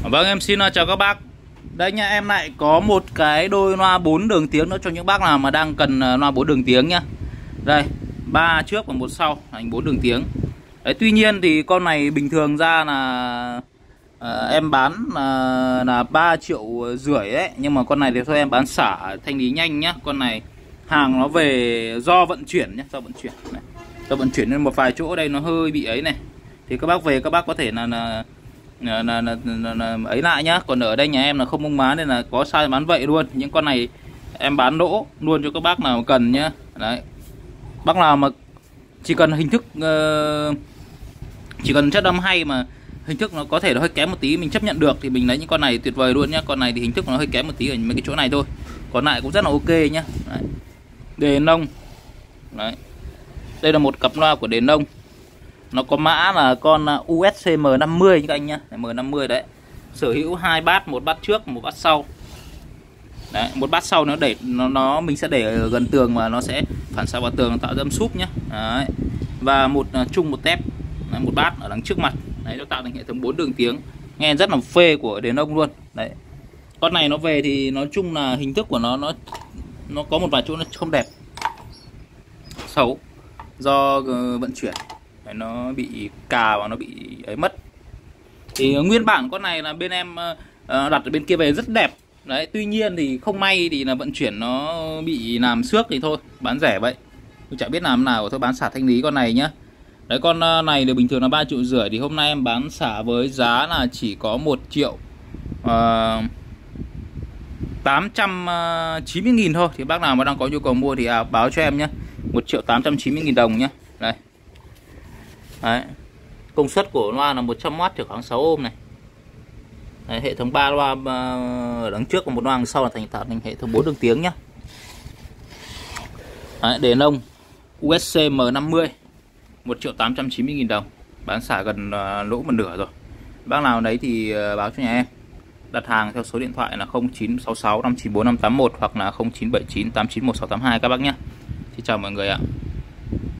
Vâng, em xin chào các bác. Đây nha, em lại có một cái đôi loa 4 đường tiếng nữa cho những bác nào mà đang cần loa 4 đường tiếng nhá. Đây, 3 trước và 1 sau thành 4 đường tiếng. Đấy, tuy nhiên thì con này bình thường ra là em bán là 3,5 triệu đấy, nhưng mà con này thì thôi em bán xả thanh lý nhanh nhá. Con này hàng nó về do vận chuyển nhá, do vận chuyển này. Do vận chuyển nên một vài chỗ đây nó hơi bị ấy này. Thì các bác về các bác có thể là ấy lại nhá. Còn ở đây nhà em là không bông má nên là có size bán vậy luôn. Những con này em bán lỗ luôn cho các bác nào cần nhá. Đấy, bác nào mà chỉ cần hình thức chỉ cần chất âm hay mà hình thức nó có thể nó hơi kém một tí mình chấp nhận được thì mình lấy những con này tuyệt vời luôn nhá. Con này thì hình thức nó hơi kém một tí ở mấy cái chỗ này thôi, còn lại cũng rất là ok nhá. Đấy, đề nông. Đấy, đây là một cặp loa của đề nông. Nó có mã là con USC M50 các anh nhá, M50 đấy. Sở hữu 2 bát, một bát trước, một bát sau. Đấy, một bát sau nó để mình sẽ để ở gần tường và nó sẽ phản xạ vào tường, nó tạo ra âm súp nhá. Đấy. Và chung một tép, đấy, một bát ở đằng trước mặt. Đấy, nó tạo thành hệ thống 4 đường tiếng. Nghe rất là phê của đề nông luôn. Đấy. Con này nó về thì nói chung là hình thức của nó có một vài chỗ nó không đẹp, xấu do vận chuyển. Đấy, nó bị cà và nó bị ấy mất. Thì nguyên bản con này là bên em đặt ở bên kia về rất đẹp. Đấy, tuy nhiên thì không may thì là vận chuyển nó bị làm xước thì thôi, bán rẻ vậy. Tôi chẳng biết làm nào, thôi bán xả thanh lý con này nhá. Đấy, con này thì bình thường là 3,5 triệu thì hôm nay em bán xả với giá là chỉ có 1 triệu 890.000 thôi. Thì bác nào mà đang có nhu cầu mua thì báo cho em nhé, 1.890.000 đồng nhé. Đây. Đấy. Công suất của loa là 100W trở khoảng 6 ohm này. Đấy, hệ thống 3 loa ở đằng trước và một loa đằng sau là tạo thành hệ thống 4 đường tiếng nhá. Đấy, đề nông USC M50 1.890.000 đồng. Bán xả gần lỗ một nửa rồi. Bác nào đấy thì báo cho nhà em. Đặt hàng theo số điện thoại là 0966 594 581 hoặc là 0979 891 682 các bác nhé. Xin chào mọi người ạ.